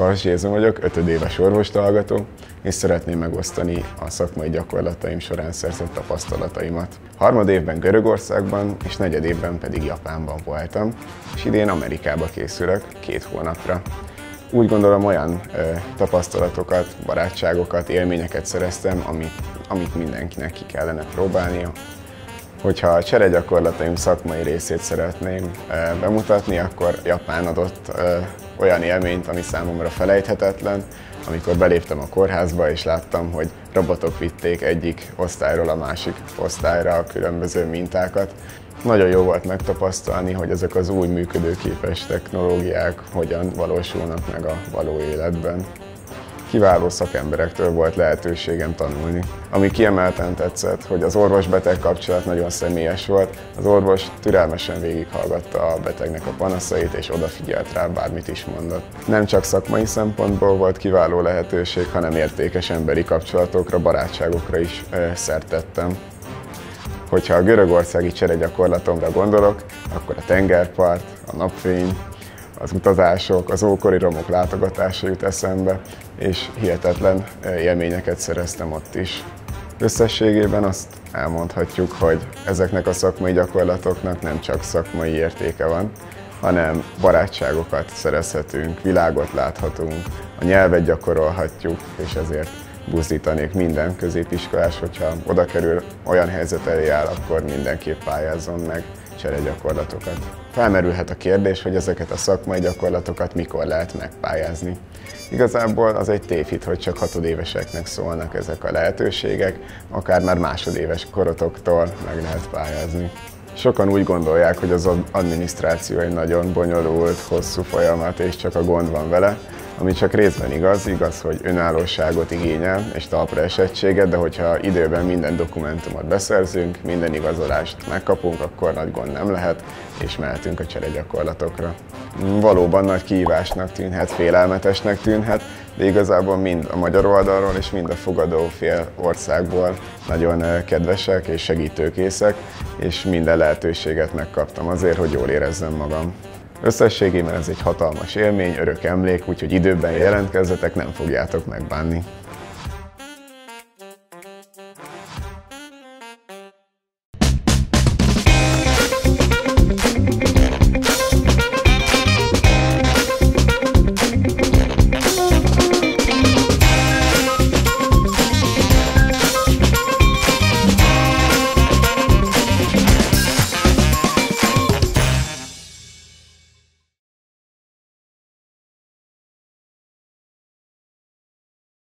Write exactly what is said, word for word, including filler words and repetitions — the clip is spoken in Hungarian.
Vas Géza vagyok, ötödéves orvost hallgató, és szeretném megosztani a szakmai gyakorlataim során szerzett tapasztalataimat. Harmadévben Görögországban és negyedévben pedig Japánban voltam, és idén Amerikába készülök két hónapra. Úgy gondolom, olyan ö, tapasztalatokat, barátságokat, élményeket szereztem, amit, amit mindenkinek ki kellene próbálnia. Hogyha a cseregyakorlataim szakmai részét szeretném ö, bemutatni, akkor Japán adott ö, olyan élményt, ami számomra felejthetetlen, amikor beléptem a kórházba és láttam, hogy robotok vitték egyik osztályról a másik osztályra a különböző mintákat. Nagyon jó volt megtapasztalni, hogy ezek az új működőképes technológiák hogyan valósulnak meg a való életben. Kiváló szakemberektől volt lehetőségem tanulni. Ami kiemelten tetszett, hogy az orvos-beteg kapcsolat nagyon személyes volt, az orvos türelmesen végighallgatta a betegnek a panaszait és odafigyelt rá, bármit is mondott. Nem csak szakmai szempontból volt kiváló lehetőség, hanem értékes emberi kapcsolatokra, barátságokra is e, szert tettem. Hogyha a görögországi cseregyakorlatomra gondolok, akkor a tengerpart, a napfény, az utazások, az ókori romok látogatása jut eszembe, és hihetetlen élményeket szereztem ott is. Összességében azt elmondhatjuk, hogy ezeknek a szakmai gyakorlatoknak nem csak szakmai értéke van, hanem barátságokat szerezhetünk, világot láthatunk, a nyelvet gyakorolhatjuk, és ezért buzdítanék minden középiskolás, hogyha oda kerül, olyan helyzet elé áll, akkor mindenképp pályázzon meg cseregyakorlatokat. Felmerülhet a kérdés, hogy ezeket a szakmai gyakorlatokat mikor lehet megpályázni. Igazából az egy tévhit, hogy csak hatodéveseknek szólnak ezek a lehetőségek, akár már másodéves korotoktól meg lehet pályázni. Sokan úgy gondolják, hogy az adminisztráció egy nagyon bonyolult, hosszú folyamat, és csak a gond van vele, ami csak részben igaz, igaz, hogy önállóságot igényel és talpra esettséget, de hogyha időben minden dokumentumot beszerzünk, minden igazolást megkapunk, akkor nagy gond nem lehet, és mehetünk a cseregyakorlatokra. Valóban nagy kihívásnak tűnhet, félelmetesnek tűnhet, de igazából mind a magyar oldalról és mind a fogadó fél országból nagyon kedvesek és segítőkészek, és minden lehetőséget megkaptam azért, hogy jól érezzem magam. Összességében ez egy hatalmas élmény, örök emlék, úgyhogy időben jelentkezzetek, nem fogjátok megbánni.